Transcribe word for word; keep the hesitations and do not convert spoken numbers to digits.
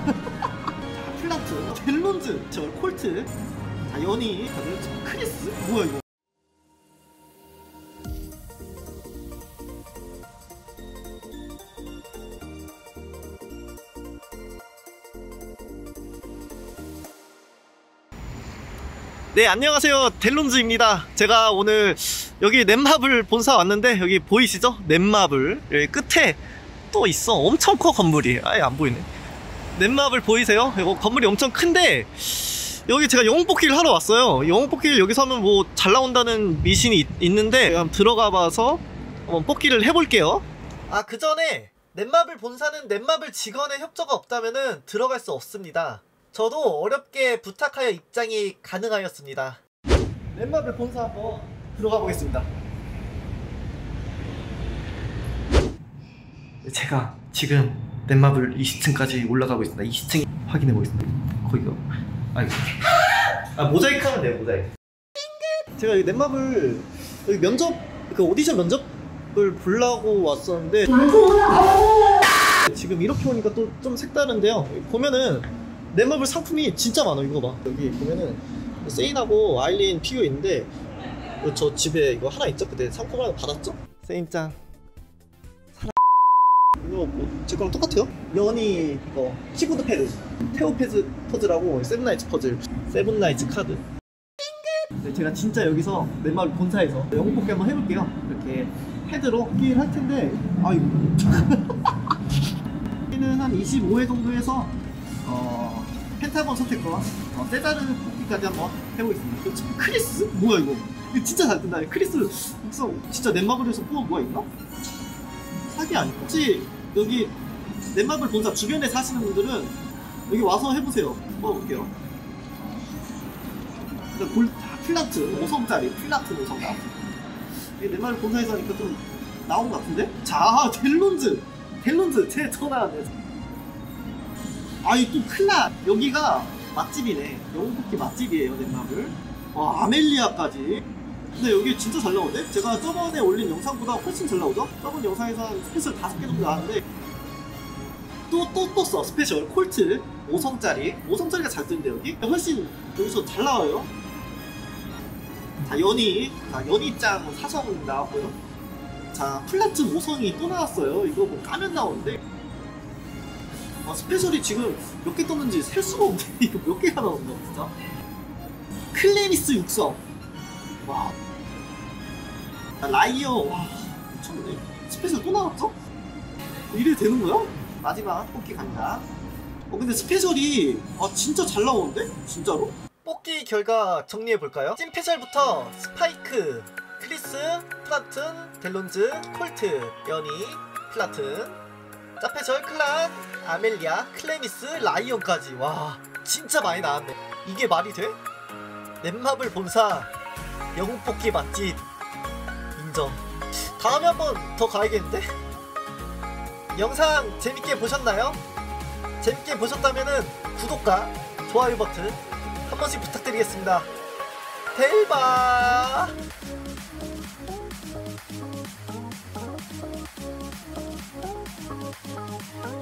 플란트, 델론즈, 저 콜트, 자 연이, 크리스, 뭐야 이거? 네, 안녕하세요. 델론즈입니다. 제가 오늘 여기 넷마블 본사 왔는데 여기 보이시죠? 넷마블 여기 끝에 또 있어. 엄청 커 건물이. 아예 안 보이네. 넷마블 보이세요? 이거 건물이 엄청 큰데 여기 제가 영웅 뽑기를 하러 왔어요. 영웅 뽑기를 여기서 하면 뭐 잘 나온다는 미신이 있, 있는데 한번 들어가 봐서 한번 뽑기를 해볼게요. 아, 그 전에 넷마블 본사는 넷마블 직원의 협조가 없다면은 들어갈 수 없습니다. 저도 어렵게 부탁하여 입장이 가능하였습니다. 넷마블 본사 한번 들어가 보겠습니다. 제가 지금 넷마블 이십 층까지 올라가고 있습니다. 이십 층 확인해 보겠습니다. 거기가 아이고 아 모자이크 하면 돼요. 모자이크. 제가 여기 넷마블 여기 면접 그 오디션 면접을 보려고 왔었는데 지금 이렇게 오니까 또 좀 색다른데요. 보면은 넷마블 상품이 진짜 많아. 이거 봐. 여기 보면은 세인하고 아일린 피규어 있는데 저 집에 이거 하나 있죠? 그때 상품 하나 받았죠? 세인짱 사랑. 이거 뭐 제 거랑 똑같아요? 연이 이거 키보드 패드 테오 패드 퍼즐하고 세븐나이츠 퍼즐 세븐나이츠 카드. 네, 제가 진짜 여기서 넷마블 본사에서 영웅 뽑기 한번 해볼게요. 이렇게 패드로 뽑기를 할 텐데 아이고 여기는 한 이십오 회 정도 해서 어, 펜타곤 선택과 어, 세자르 뽑기까지 한번 해보겠습니다. 이거 지금 크리스? 뭐야 이거? 이거 진짜 잘 뜬다. 크리스 육성 진짜 넷마블에서 뽑은 뭐가 있나? 사기 아닐까? 혹시 여기 넷마블 본사 주변에 사시는 분들은 여기 와서 해보세요. 뽑아볼게요. 골, 아, 플란트 오 성짜리 플란트 오 성 나왔어. 넷마블 본사에서 하니까 좀 나온 것 같은데? 자, 델론즈! 델론즈! 제 전화하네. 아이 또 클라 여기가 맛집이네. 영웅 뽑기 맛집이에요 넷마블. 와 아멜리아까지. 근데 여기 진짜 잘 나오는데? 제가 저번에 올린 영상보다 훨씬 잘 나오죠? 저번 영상에서 한 스페셜 다섯 개 정도 나왔는데 또 또 또 써 스페셜 콜트 오 성짜리 오 성짜리가 잘 뜨는데 여기? 훨씬 여기서 잘 나와요. 자 연이 자 연이짱 사 성 나왔고요. 자 플라트 오 성이 또 나왔어요. 이거 뭐 까면 나오는데 아, 스페셜이 지금 몇 개 떴는지 셀 수가 없네. 이거 몇 개가 나오는 거야 진짜. 클레미스 육성. 와. 아, 라이어. 와 미쳤네. 스페셜 또 나왔죠? 이래 되는 거야? 마지막 뽑기 갑니다. 어 근데 스페셜이 아 진짜 잘 나오는데? 진짜로? 뽑기 결과 정리해볼까요? 찐페셜부터 스파이크, 크리스, 플라튼, 델론즈, 콜트, 연이, 플라튼, 짜페셜, 클란, 아멜리아, 클레미스, 라이언까지. 와 진짜 많이 나왔네. 이게 말이 돼? 넷마블 본사 영웅 뽑기 맛집 인정. 다음에 한번 더 가야겠는데? 영상 재밌게 보셨나요? 재밌게 보셨다면은 구독과 좋아요 버튼 한 번씩 부탁드리겠습니다. 대박.